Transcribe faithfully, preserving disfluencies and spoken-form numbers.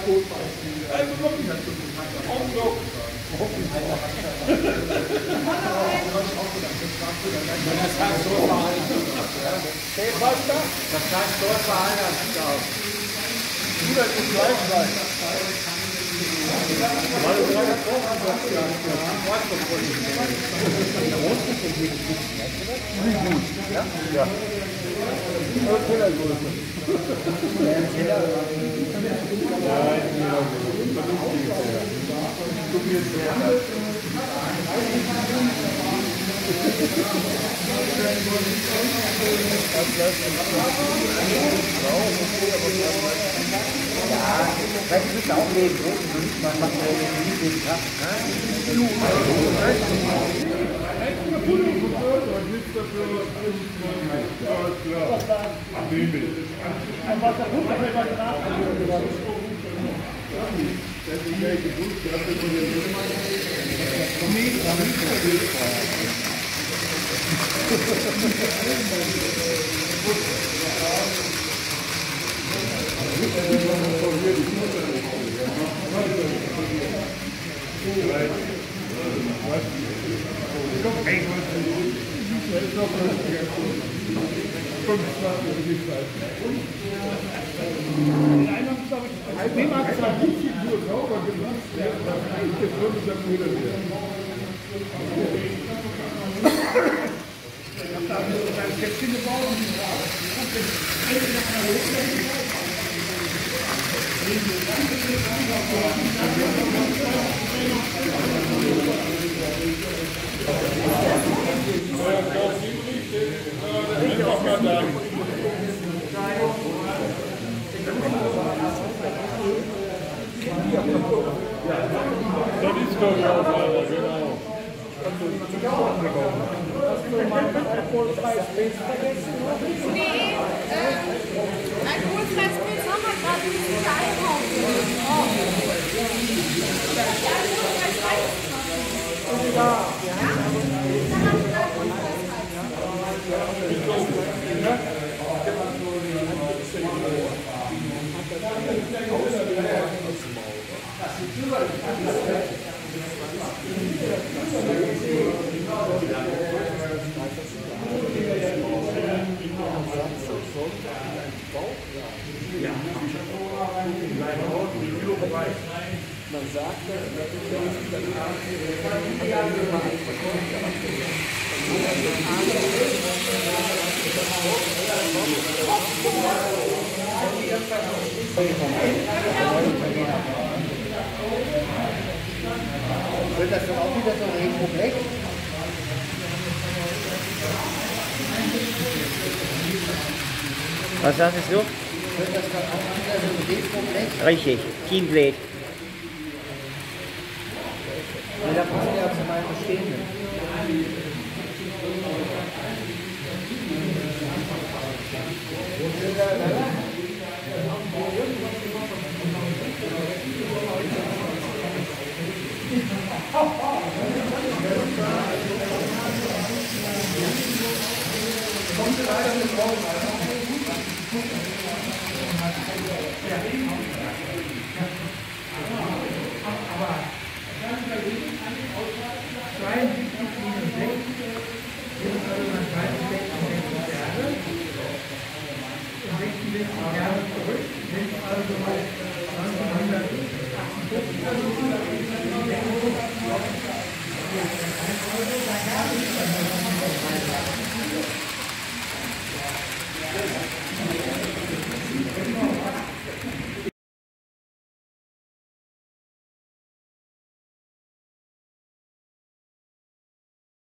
Das heißt dort verheiratet. Lieber ist gleich sein. Weil du gerade kochen sagst, ja. Der Rost ist hier wie gut. Ja? Ja. Aber Tellergröße. Ja, Teller. Nein, vernünftige Teller. Du bist der. Ja, das ist auch Leben. Man macht ja nicht den Tag. Das ist doch ja weiter, genau. Hast du mal ein alkoholfreies Pilz vergessen? Nee, äh, alkoholfreies Pilz haben wir gerade, wir müssen wieder einkaufen. Oh. Ja, alkoholfreies Reis. Ja. Ja? Dann hast du alkoholfreies Man sagt, Wird das dann auch wieder so ein Regenproblem? Was sagst du? Wird das dann auch wieder so ein Regenproblem? Richtig, Teamblade. Ja, da passt ja zu meinem Bestehenden. also